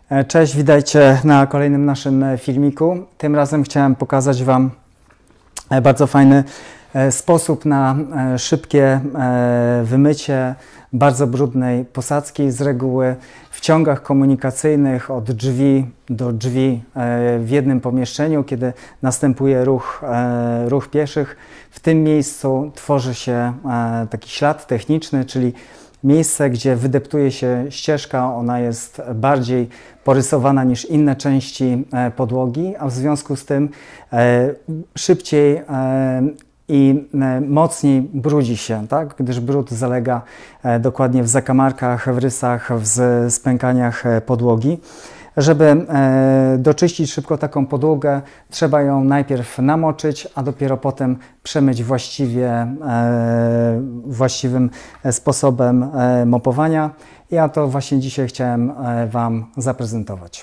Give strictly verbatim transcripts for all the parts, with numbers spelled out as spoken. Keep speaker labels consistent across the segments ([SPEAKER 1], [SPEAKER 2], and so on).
[SPEAKER 1] Cześć, witajcie na kolejnym naszym filmiku. Tym razem chciałem pokazać Wam bardzo fajny sposób na szybkie wymycie bardzo brudnej posadzki. Z reguły w ciągach komunikacyjnych od drzwi do drzwi w jednym pomieszczeniu, kiedy następuje ruch, ruch pieszych. W tym miejscu tworzy się taki ślad techniczny, czyli miejsce, gdzie wydeptuje się ścieżka. Ona jest bardziej porysowana niż inne części podłogi, a w związku z tym szybciej i mocniej brudzi się, tak? Gdyż brud zalega dokładnie w zakamarkach, w rysach, w spękaniach podłogi. Żeby doczyścić szybko taką podłogę, trzeba ją najpierw namoczyć, a dopiero potem przemyć właściwie, właściwym sposobem mopowania. Ja to właśnie dzisiaj chciałem Wam zaprezentować.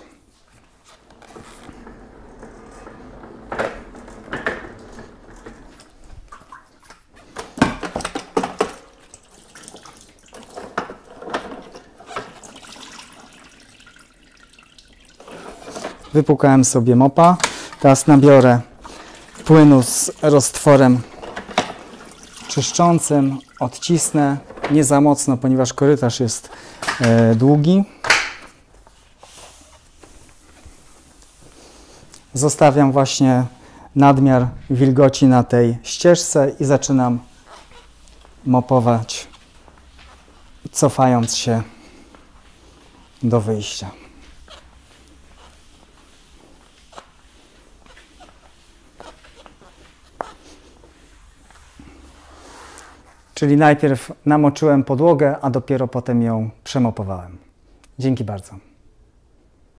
[SPEAKER 1] Wypłukałem sobie mopa. Teraz nabiorę płynu z roztworem czyszczącym. Odcisnę nie za mocno, ponieważ korytarz jest e, długi. Zostawiam właśnie nadmiar wilgoci na tej ścieżce i zaczynam mopować, cofając się do wyjścia. Czyli najpierw namoczyłem podłogę, a dopiero potem ją przemopowałem. Dzięki bardzo.